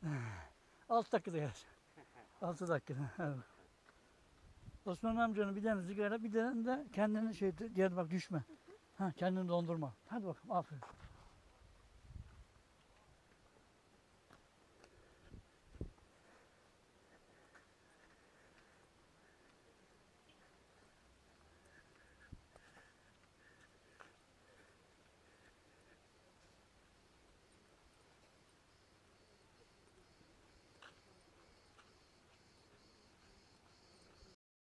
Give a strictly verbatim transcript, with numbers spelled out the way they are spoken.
Altı dakikada gelir. Altı dakikada. Evet. Osman amcanın bir tane sigara, bir tane de kendini şey, diğer bak düşme. Ha, kendini dondurma. Hadi bakalım, aferin.